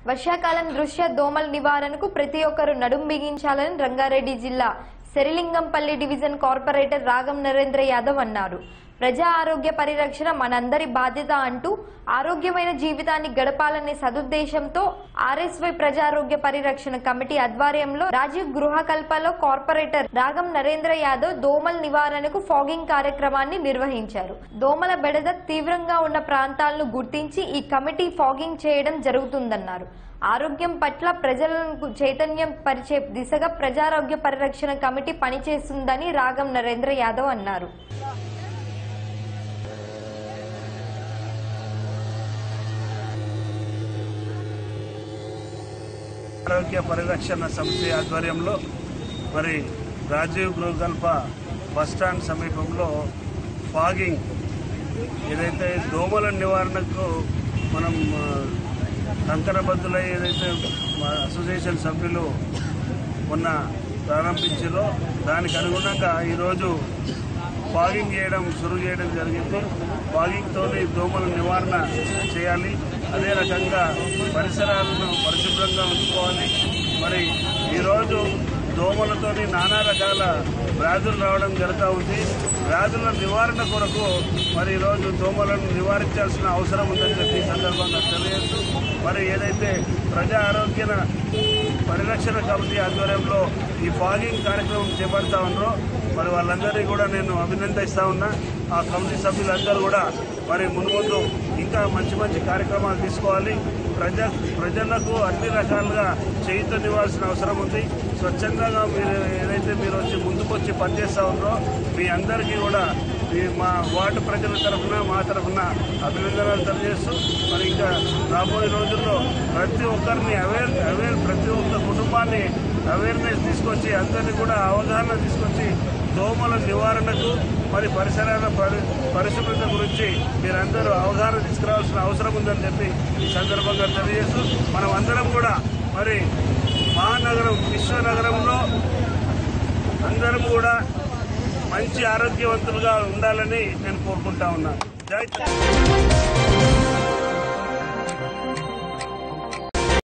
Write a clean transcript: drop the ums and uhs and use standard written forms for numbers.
వర్షాకాలం దృష్ట్యా దోమల నివారణకు ప్రతి ఒక్కరూ నడుం బిగించాలని రంగారెడ్డి జిల్లా సెరిలింగంపల్లి డివిజన్ కార్పొరేటర్ రాగం నరేంద్ర యాదవ్ అన్నారు. ప్రజా ఆరోగ్య పరిరక్షణ మనందరి బాధ్యత అంటూ ఆరోగ్యమైన జీవితాన్ని గడపాలనే సదుద్దేశంతో ఆర్ఎస్వై ప్రజారోగ్య పరిరక్షణ కమిటీ ఆధ్వర్యంలో రాజీవ్ గృహకల్పలో కార్పొరేటర్ రాగం నరేంద్ర యాదవ్ దోమల నివారణకు ఫాగింగ్ కార్యక్రమాన్ని నిర్వహించారు. దోమల బెడద తీవ్రంగా ఉన్న ప్రాంతాలను గుర్తించి ఈ కమిటీ ఫాగింగ్ చేయడం జరుగుతుందన్నారు. ఆరోగ్యం పట్ల ప్రజలను చైతన్యం పరిచే దిశగా ప్రజారోగ్య పరిరక్షణ కమిటీ పనిచేస్తుందని రాగం నరేంద్ర యాదవ్ అన్నారు. ఆరోగ్య పరిరక్షణ సమితి ఆధ్వర్యంలో మరి రాజీవ్ గృహకల్ప బస్టాండ్ సమీపంలో ఫాగింగ్ ఏదైతే దోమల నివారణకు మనం కంకరబద్దులై ఏదైతే అసోసియేషన్ సభ్యులు మొన్న ప్రారంభించారో దానికి అనుగుణంగా ఈరోజు ఫాగింగ్ షురూ చేయడం జరిగింది. ఫాగింగ్తో దోమల నివారణ చేయాలి. అదే రకంగా పరిసరాలను పరిశుభ్రంగా ఉంచుకోవాలి. మరి ఈరోజు దోమలతో నానా రకాల వ్యాధులు రావడం జరుగుతూ ఉంది. వ్యాధుల నివారణ కొరకు మరి ఈరోజు దోమలను నివారించాల్సిన అవసరం ఉందని చెప్పి సందర్భంగా తెలియజేస్తూ మరి ఏదైతే ప్రజా ఆరోగ్య పరిరక్షణ కమిటీ ఆధ్వర్యంలో ఈ ఫాగింగ్ కార్యక్రమం చేపడతా ఉన్నారో మరి వాళ్ళందరినీ కూడా నేను అభినందిస్తా ఉన్నా. ఆ కమిటీ సభ్యులందరూ కూడా మరి మున్ముందు ఇంకా మంచి మంచి కార్యక్రమాలు తీసుకోవాలి. ప్రజలకు అన్ని రకాలుగా చైతన్యవాల్సిన అవసరం ఉంది. స్వచ్ఛందంగా మీరు వచ్చి ముందుకొచ్చి పనిచేస్తూ ఉన్నారో మీ అందరికీ కూడా మా వార్డు ప్రజల తరఫున మా తరఫున అభినందనలు తెలియజేస్తూ మరి ఇంకా రాబోయే రోజుల్లో ప్రతి ఒక్కరిని ప్రతి ఒక్క కుటుంబాన్ని అవేర్నెస్ తీసుకొచ్చి అందరినీ కూడా అవగాహన తీసుకొచ్చి దోమల నివారణకు మరి పరిసరాల పరిశుభ్రత గురించి మీరందరూ అవగాహన తీసుకురావాల్సిన అవసరం ఉందని చెప్పి ఈ సందర్భంగా తెలియజేస్తూ మనం అందరం కూడా మరి మహానగరం విశ్వనగరంలో అందరం కూడా మంచి ఆరోగ్యవంతులుగా ఉండాలని నేను కోరుకుంటా ఉన్నాను. జై తెలంగాణ.